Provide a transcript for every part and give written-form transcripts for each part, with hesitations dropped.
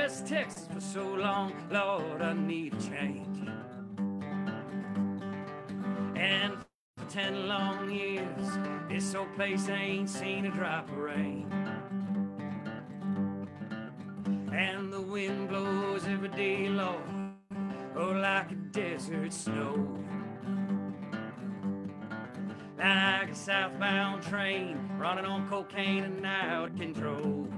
West Texas for so long, Lord, I need a change. And for 10 long years, this old place ain't seen a drop of rain. And the wind blows every day, Lord, oh, like a desert snow. Like a southbound train running on cocaine and out of control.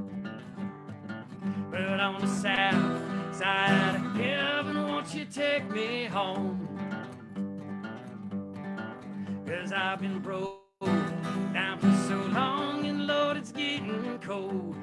But on the south side of heaven, won't you take me home? 'Cause I've been broke down for so long, and Lord, it's getting cold.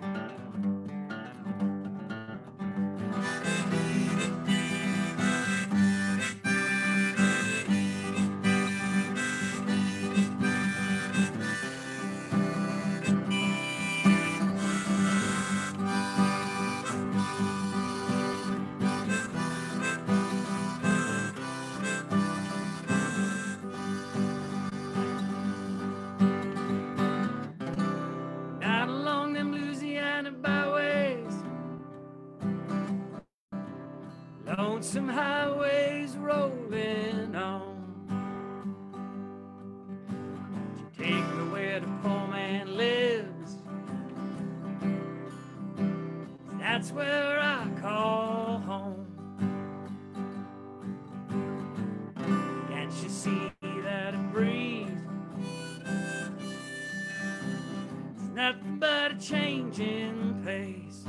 Lonesome highways rolling on. You take me where the poor man lives. That's where I call home. Can't you see that it breathes? It's nothing but a changing pace.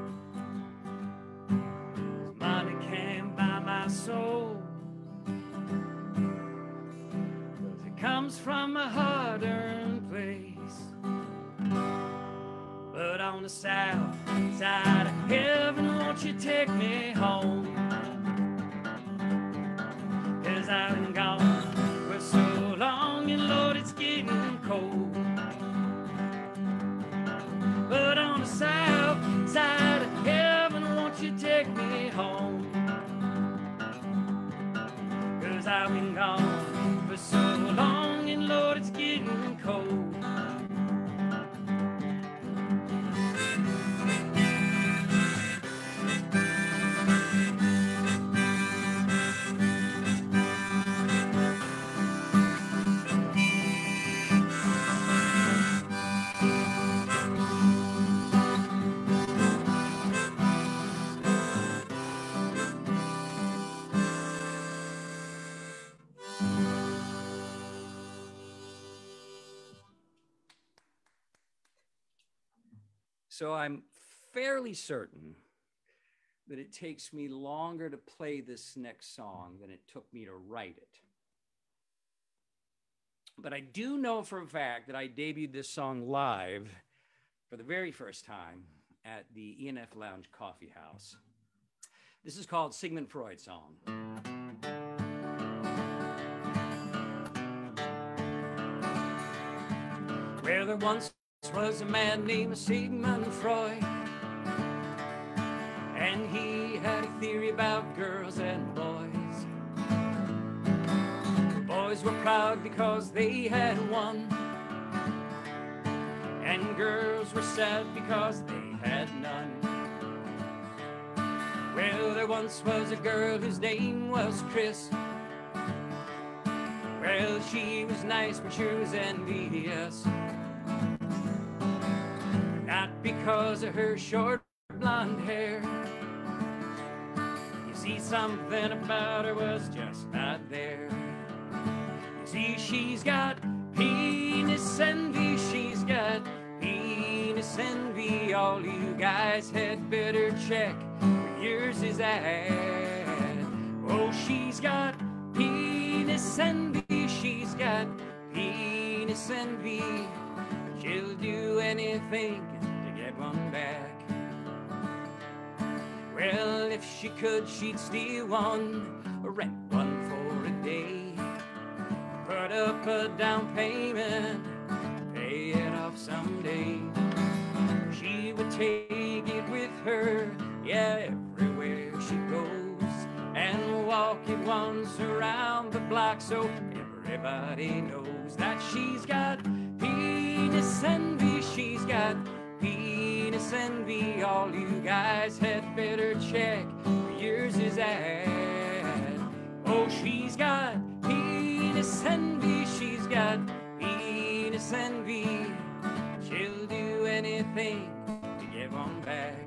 Soul, 'cause it comes from a hard-earned place. But on the south side of heaven, won't you take me home? 'Cause I've been gone for so long, and Lord, it's getting cold. But on the south side of heaven, won't you take me home? I've been gone for so long, and Lord, it's getting cold. So I'm fairly certain that it takes me longer to play this next song than it took me to write it. But I do know for a fact that I debuted this song live for the very first time at the ENF Lounge Coffee House. This is called Sigmund Freud's Song. Where there once was a man named Sigmund Freud, and he had a theory about girls and boys. The boys were proud because they had won, and girls were sad because they had none. Well, there once was a girl whose name was Chris. Well, she was nice, but she was envious. Not because of her short blonde hair. You see, something about her was just not there. You see, she's got penis envy. She's got penis envy. All you guys had better check where yours is at. Oh, she's got penis envy. She's got penis envy. She'll do anything to get one back. Well, if she could, she'd steal one or rent one for a day. Put up a down payment, pay it off someday. She would take it with her, yeah, everywhere she goes, and walk it once around the block so everybody knows that she's got penis envy. She's got penis Venus envy, all you guys had better check where yours is at. Oh, she's got penis envy, she's got penis envy. She'll do anything to get one back.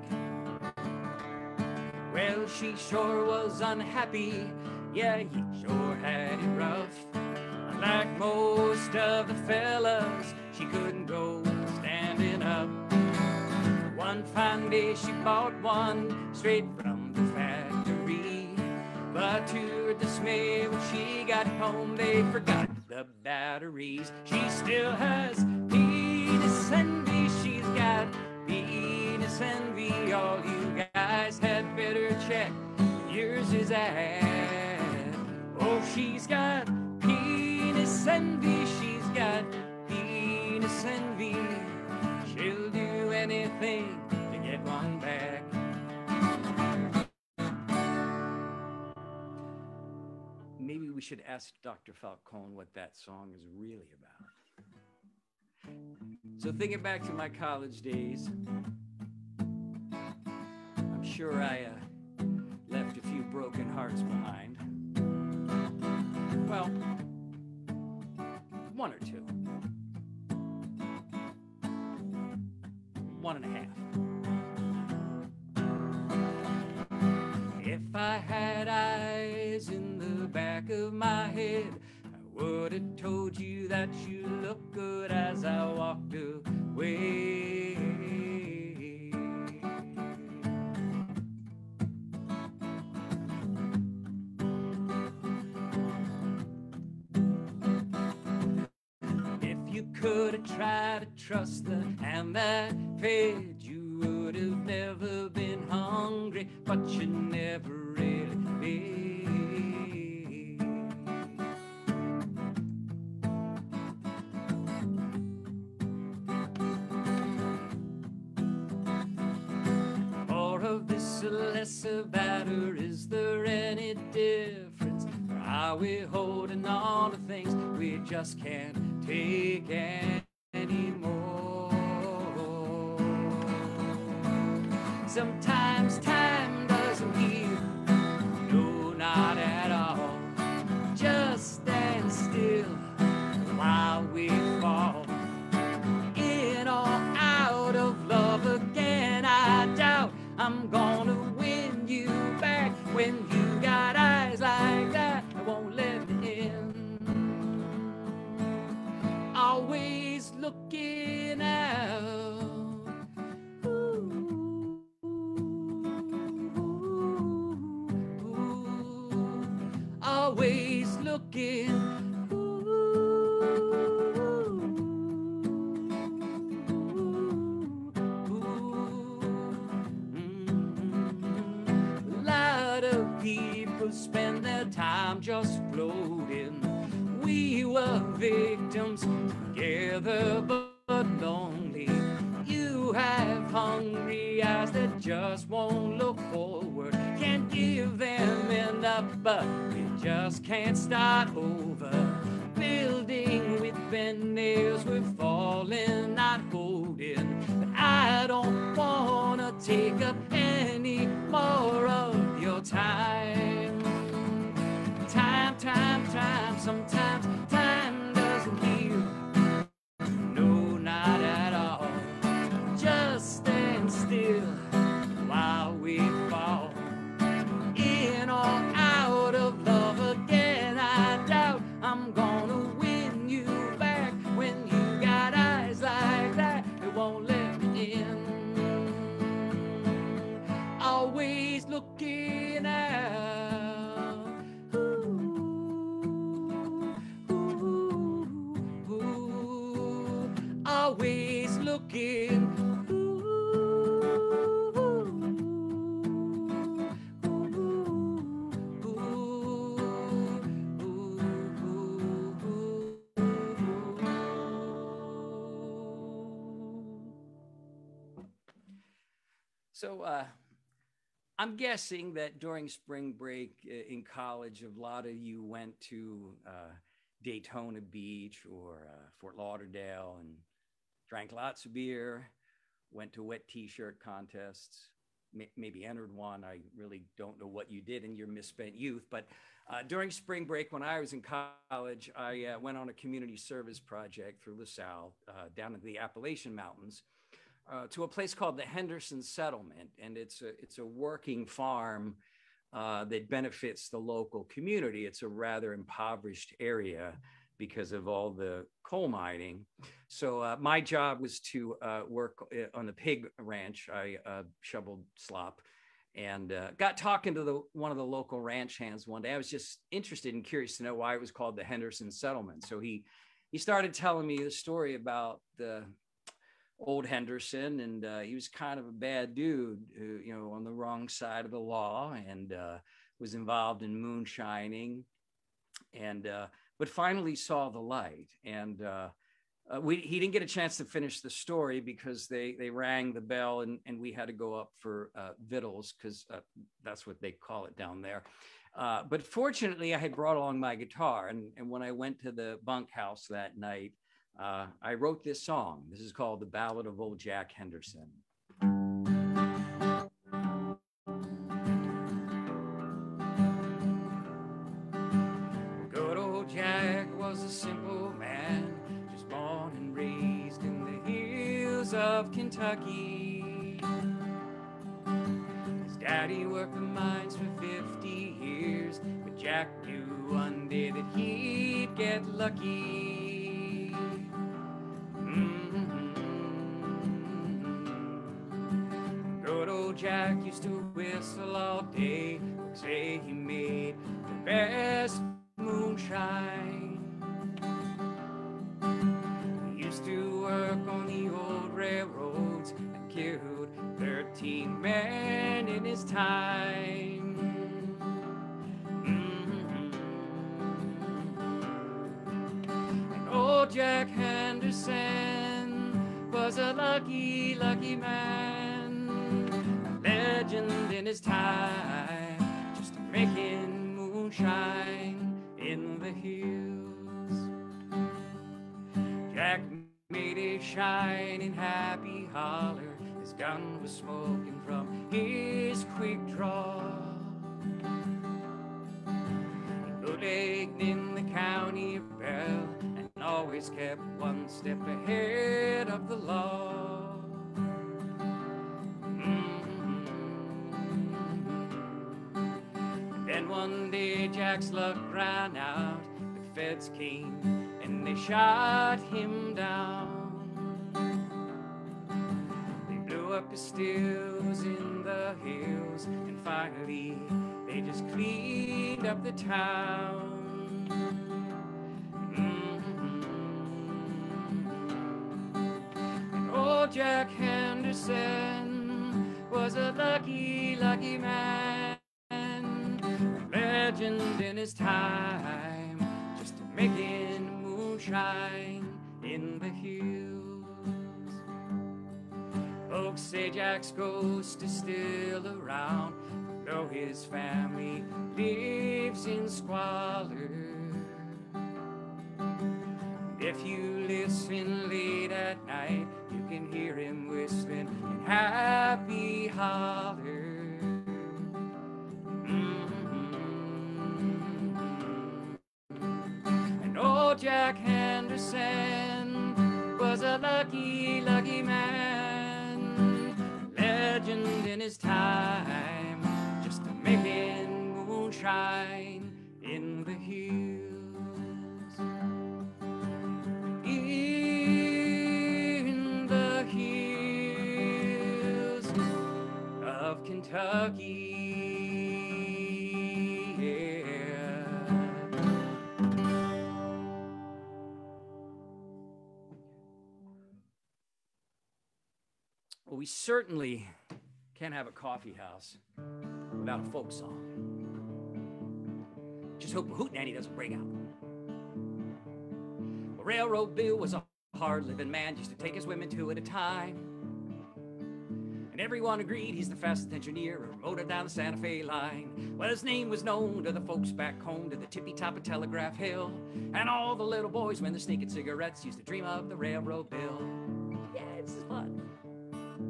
Well, she sure was unhappy, yeah, he sure had it rough. Like most of the fellas, she couldn't go standing up. One fine day she bought one straight from the factory, but to her dismay when she got home they forgot the batteries. She still has penis envy, she's got penis envy. All you guys had better check yours is at. Oh, she's got penis envy, she's got penis envy. She'll do anything to get one back. Maybe we should ask Dr. Falcone what that song is really about. So thinking back to my college days, I'm sure I left a few broken hearts behind. Well, one or two. One and a half. If I had eyes in the back of my head, I would have told you that you look good as I walked away. If you could have tried to trust the hand that fed, you would have never been hungry, but you never really did. More of this or less of that, or is there any difference? Or are we holding on to things we just can't take anymore? Sometimes time doesn't heal, no, not at all. Just stand still while we fall. In or out of love again, I doubt I'm gonna win you back. When you got eyes like that, I won't let me in. Always looking out. Always looking. A lot of people spend their time just floating. We were victims together, but lonely. You have hungry eyes that just won't look forward. Can't give them enough, but we just can't start over. Building with bent nails, we're falling, not holding. But I don't wanna take up any more of your time. Time, sometimes time doesn't heal. No, not at all. Just stand still while we fall. In or out of love again, I doubt I'm gonna win you back. When you got eyes like that, it won't let me in. Always looking out. Always looking. So I'm guessing that during spring break in college, a lot of you went to Daytona Beach or Fort Lauderdale and drank lots of beer, went to wet t-shirt contests, maybe entered one. I really don't know what you did in your misspent youth, but during spring break when I was in college, I went on a community service project through LaSalle down in the Appalachian Mountains to a place called the Henderson Settlement. And it's a working farm that benefits the local community. It's a rather impoverished area because of all the coal mining. So my job was to work on the pig ranch. I shoveled slop and got talking to one of the local ranch hands one day. I was just interested and curious to know why it was called the Henderson Settlement. So he started telling me the story about the old Henderson, and he was kind of a bad dude, who, you know, on the wrong side of the law, and was involved in moonshining, and but finally saw the light. And he didn't get a chance to finish the story because they rang the bell, and we had to go up for victuals, because that's what they call it down there. But fortunately, I had brought along my guitar, and when I went to the bunkhouse that night, I wrote this song. This is called The Ballad of Old Jack Henderson. Good old Jack was a simple man, just born and raised in the hills of Kentucky. His daddy worked the mines for 50 years, but Jack knew one day that he'd get lucky. Good old Jack used to whistle all day, say he made the best moonshine. He used to work on the old railroads and killed 13 men in his time. And old Jack Henderson was a lucky, lucky man, a legend in his time, just making moonshine in the hills. Jack made a shining happy holler, his gun was smoking from his quick draw. He bootlegged in the county bell and always kept one step ahead of the law. And then one day Jack's luck ran out, the feds came and they shot him down. They blew up his stills in the hills, and finally they just cleaned up the town. And old Jack Henderson was a lucky, lucky man, a legend in his time, just making moonshine in the hills. Folks say Jack's ghost is still around, though his family lives in squalor. If you listen late at night, you can hear him whistling in happy holler. And old Jack Henderson was a lucky, lucky man, legend in his time, just making moonshine in the hills. In the hills of Kentucky. Well, we certainly can't have a coffee house without a folk song. Just hope Hootenanny doesn't break out. Well, Railroad Bill was a hard-living man, used to take his women two at a time. And everyone agreed he's the fastest engineer who rode it down the Santa Fe line. Well, his name was known to the folks back home, to the tippy top of Telegraph Hill. And all the little boys, when they're sneaking cigarettes, used to dream of the Railroad Bill. Yeah, this is fun.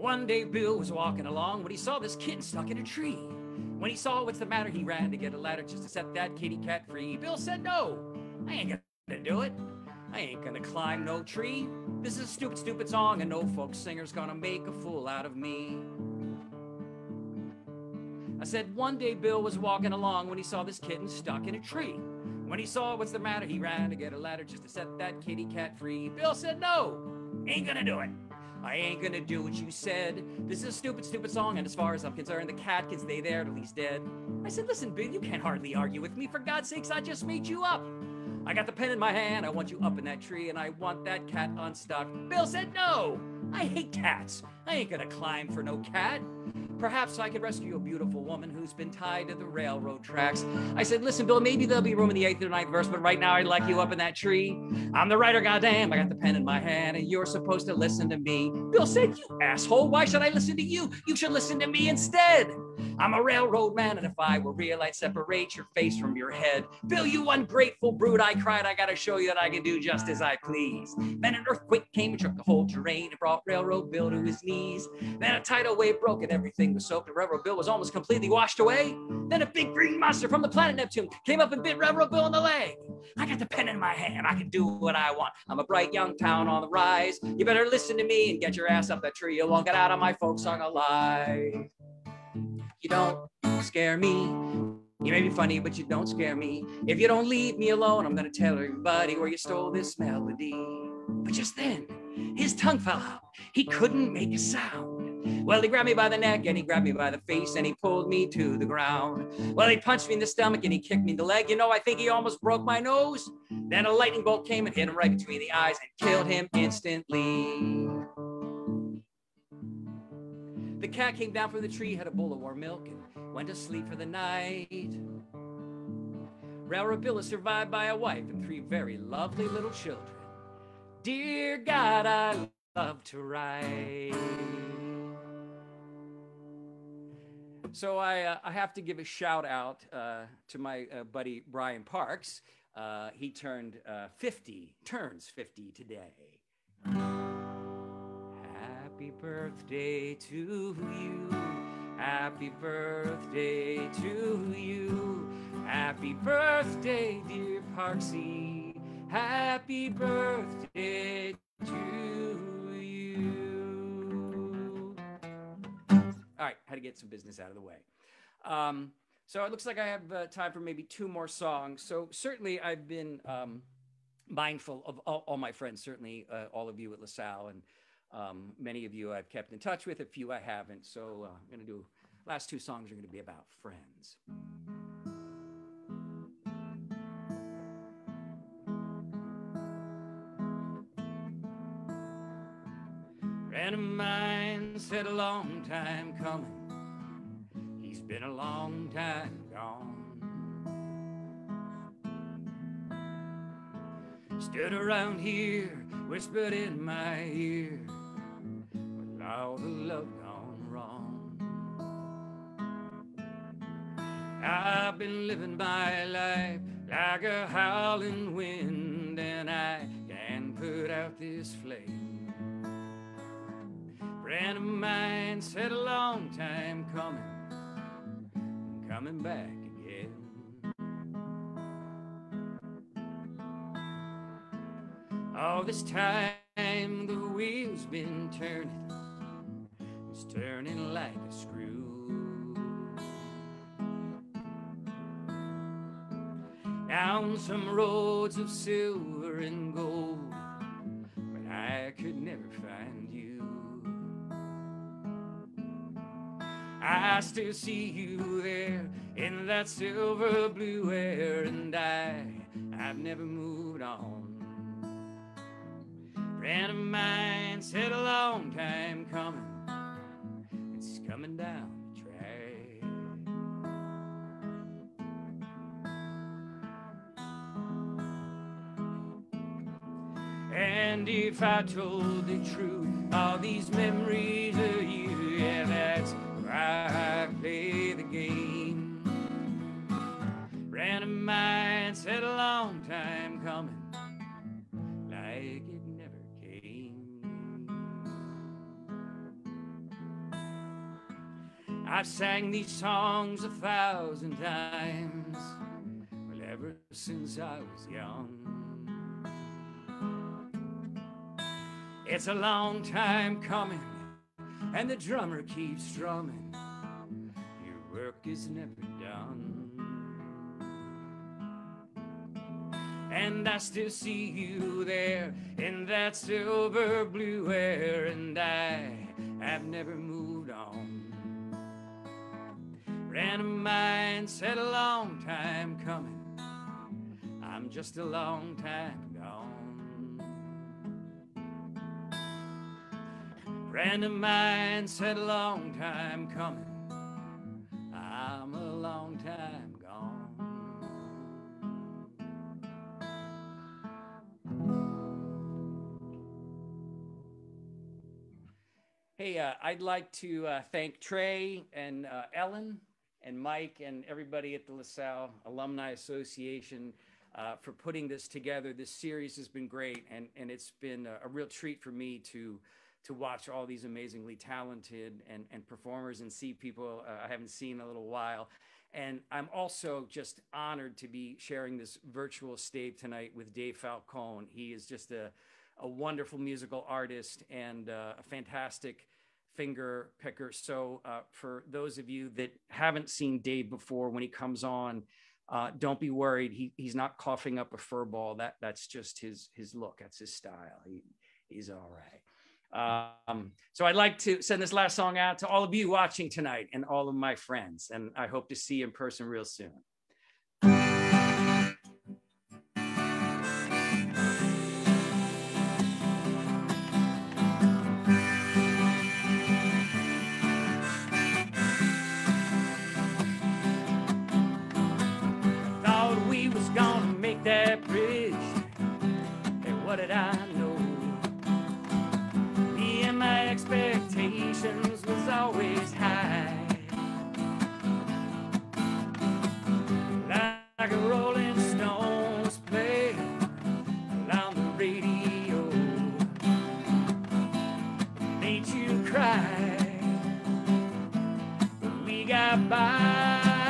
One day Bill was walking along when he saw this kitten stuck in a tree. When he saw what's the matter, he ran to get a ladder just to set that kitty cat free. Bill said, no, I ain't gonna do it. I ain't gonna climb no tree. This is a stupid, stupid song, and no folk singer's gonna make a fool out of me. I said, one day Bill was walking along when he saw this kitten stuck in a tree. When he saw what's the matter, he ran to get a ladder just to set that kitty cat free. Bill said, no, ain't gonna do it. I ain't gonna do what you said. This is a stupid, stupid song, and as far as I'm concerned, the cat can stay there till he's dead. I said, listen, Bill, you can't hardly argue with me. For God's sakes, I just made you up. I got the pen in my hand, I want you up in that tree, and I want that cat unstuck. Bill said, no, I hate cats. I ain't gonna climb for no cat. Perhaps I could rescue a beautiful woman who's been tied to the railroad tracks. I said, listen, Bill, maybe there'll be room in the 8th or 9th verse, but right now I'd like you up in that tree. I'm the writer, goddamn. I got the pen in my hand, and you're supposed to listen to me. Bill said, you asshole, why should I listen to you? You should listen to me instead. I'm a railroad man, and if I were real, I'd separate your face from your head. Bill, you ungrateful brute, I cried. I gotta show you that I can do just as I please. Then an earthquake came and shook the whole terrain and brought Railroad Bill to his knees. Then a tidal wave broke and everything was soaked, and Railroad Bill was almost completely washed away. Then a big green monster from the planet Neptune came up and bit Railroad Bill in the leg. I got the pen in my hand, I can do what I want. I'm a bright young town on the rise. You better listen to me and get your ass up that tree. You won't get out of my folk song alive. You don't scare me. You may be funny, but you don't scare me. If you don't leave me alone, I'm gonna tell everybody where you stole this melody. But just then, his tongue fell out. He couldn't make a sound. Well, he grabbed me by the neck and he grabbed me by the face and he pulled me to the ground. Well, he punched me in the stomach and he kicked me in the leg. You know, I think he almost broke my nose. Then a lightning bolt came and hit him right between the eyes and killed him instantly. The cat came down from the tree, had a bowl of warm milk, and went to sleep for the night. Railroad Bill is survived by a wife and 3 very lovely little children. Dear God, I love to write. So I have to give a shout out to my buddy Brian Parks. He turns 50 today. Happy birthday to you. Happy birthday to you. Happy birthday, dear Parksy. Happy birthday to you. All right, had to get some business out of the way. So it looks like I have time for maybe 2 more songs. So certainly I've been mindful of all my friends, certainly all of you at LaSalle, and many of you I've kept in touch with, a few I haven't. So I'm going to do, last 2 songs are going to be about friends. Friend of mine said a long time coming. He's been a long time gone. Stood around here, whispered in my ear, with all the love gone wrong. I've been living my life like a howling wind, and I can't put out this flame. Friend of mine said a long time coming back again. All this time the wheel's been turning, it's turning like a screw. Down some roads of silver and gold, but I could never find you. I still see you there in that silver blue air, and I've never moved on. Friend of mine said a long time coming, it's coming down the track. And if I told the truth, all these memories of you, yeah, that's why I play the game. Friend of mine said a long time coming, like it never came. I've sang these songs 1,000 times, well, ever since I was young. It's a long time coming, and the drummer keeps strumming. Your work is never done. And I still see you there in that silver blue hair, and I have never moved on. A friend of mine said a long time coming, I'm just a long time gone. A friend of mine said a long time coming, I'm a long time gone. Hey, I'd like to thank Trey and Ellen and Mike and everybody at the LaSalle Alumni Association for putting this together. This series has been great, and it's been a real treat for me to watch all these amazingly talented and performers and see people I haven't seen in a little while. And I'm also just honored to be sharing this virtual stage tonight with Dave Falcone. He is just a wonderful musical artist and a fantastic finger picker. So for those of you that haven't seen Dave before, when he comes on, don't be worried. He's not coughing up a fur ball. That's just his look. That's his style. He's all right. So I'd like to send this last song out to all of you watching tonight and all of my friends. And I hope to see you in person real soon. That bridge, and what did I know? Me and my expectations was always high, like a Rolling Stones play on the radio, made you cry, but we got by.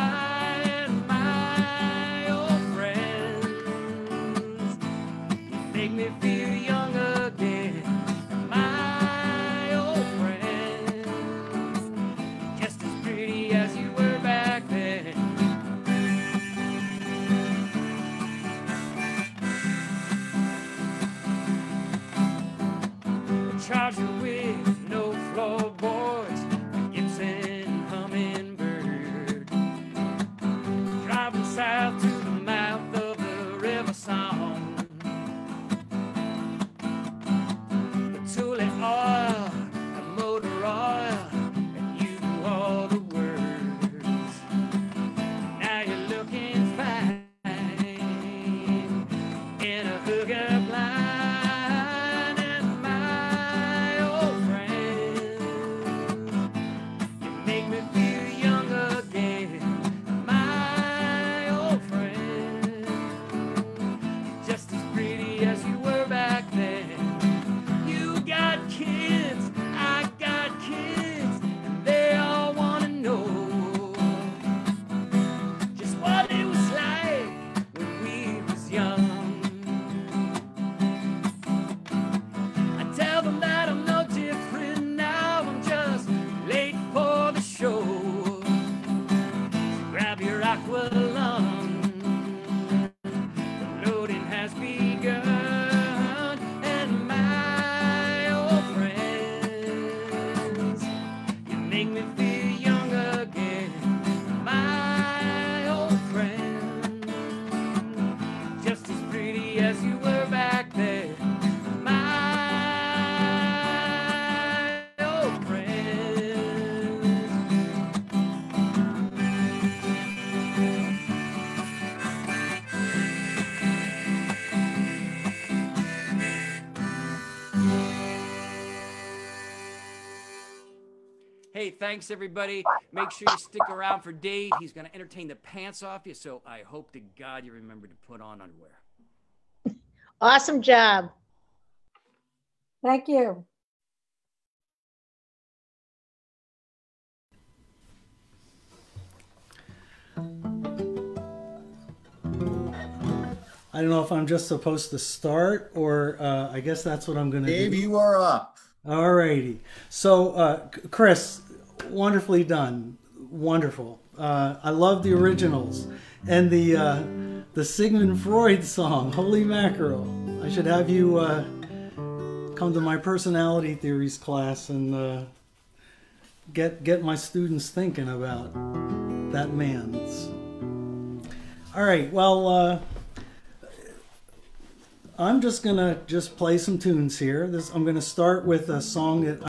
Hey, thanks, everybody. Make sure you stick around for Dave. He's going to entertain the pants off you, so I hope to God you remember to put on underwear. Awesome job. Thank you. I don't know if I'm just supposed to start or I guess that's what I'm going to do. Dave, you are up. All righty. So, Chris, wonderfully done. Wonderful. I love the originals and the Sigmund Freud song, Holy Mackerel. I should have you come to my personality theories class and get my students thinking about that man. All right. Well, I'm just gonna play some tunes here. I'm gonna start with a song that